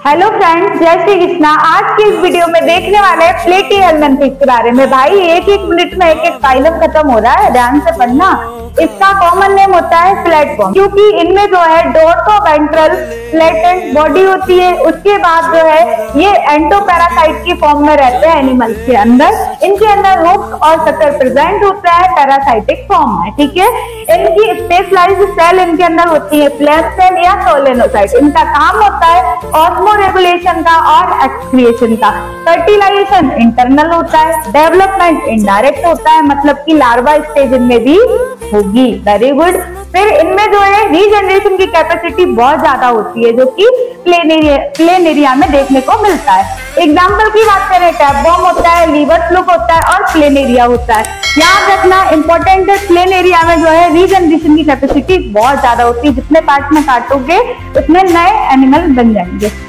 Hello friends, जय श्री कृष्णा। आज की इस वीडियो में देखने वाले हैं प्लेटीहेल्मिन्थिस के बारे में। भाई एक एक मिनट में एक एक फाइलम खत्म हो रहा है, ध्यान से पढ़ना। इसका कॉमन नेम होता है प्लेटफॉर्म, क्योंकि इनमें जो है डोर्सोवेंट्रल फ्लैटेंड बॉडी होती है। उसके बाद जो है ये एंडोपैरासाइट की फॉर्म में रहते हैं एनिमल्स के अंदर। इनके अंदर हुक्स और सकर प्रेजेंट होता है पैरासाइटिक फॉर्म में, ठीक है। इनकी स्पेशलाइज्ड सेल इनके अंदर होती है फ्लैप सेल या सोलेनोसाइट। इनका काम होता है ऑस्मो रेगुलेशन का और एक्सक्रिएशन का। फर्टिलाइजेशन इंटरनल होता है, डेवलपमेंट इनडायरेक्ट होता है, मतलब कि लार्वा स्टेज इनमें भी होगी। Very good. फिर इनमें जो है रीजनरेशन की कैपेसिटी बहुत ज्यादा होती है, जो कि प्लेन एरिया में देखने को मिलता है। एग्जाम्पल की बात करें, टैपवॉर्म होता है, लीवर फ्लूक होता है और प्लेन एरिया होता है। याद रखना इंपॉर्टेंट है, प्लेन एरिया में जो है रीजनरेशन की कैपेसिटी बहुत ज्यादा होती है। जितने पार्ट में काटोगे उतने नए एनिमल बन जाएंगे।